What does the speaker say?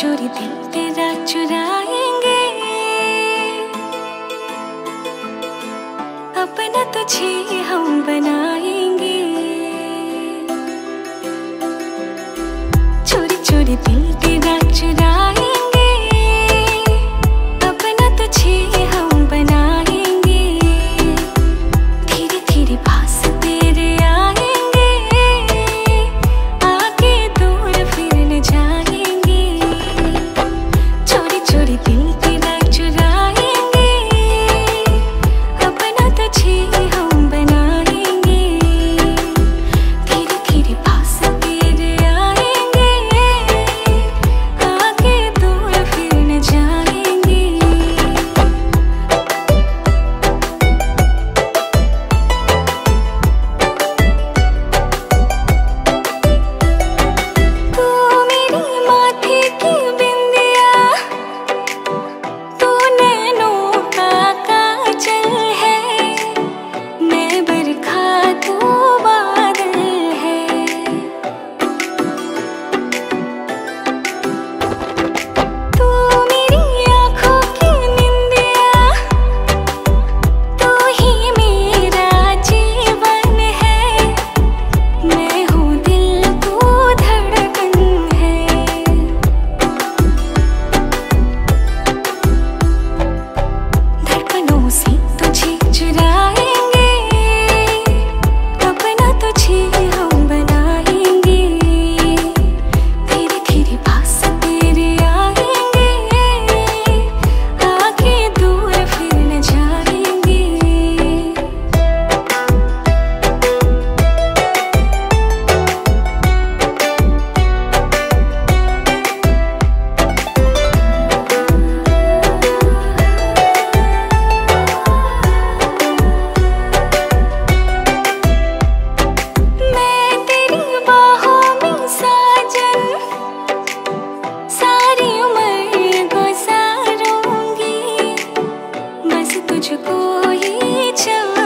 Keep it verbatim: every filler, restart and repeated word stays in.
चोरी दिल तेरा चुराएंगे, अपना तुझे हम बनाएंगे। चोरी चोरी दिल तेरा चुराएंगे, अपना तुझे हम बनाएंगे। धीरे धीरे पास तेरे आएंगे, आगे दूर फिर न जाएंगे। चोरी चोरी दिल तेरा चुराएंगे, अपना तुझे हम बनाएंगे। धीरे धीरे पास तेरे आएंगे, आगे दूर फिर न जाएंगे। तू मेरी माथे की बिंदिया, तू नैनों का काजल है। मैं बरखा तू बादल है। तू मेरी आँखों की निंदिया, तू ही मेरा जीवन है। मैं हूँ दिल तू धड़कन है। धड़कनों से तुझे चुराएंगे, अपना तुझे हम बनाएंगे। धीरे धीरे पास तेरे आएंगे, आगे दूर फिर न जाएंगे। मैं तेरी बाहों में साजन, सारी उम्र गुजारूंगी। बस तुझको ही चाहूंगी।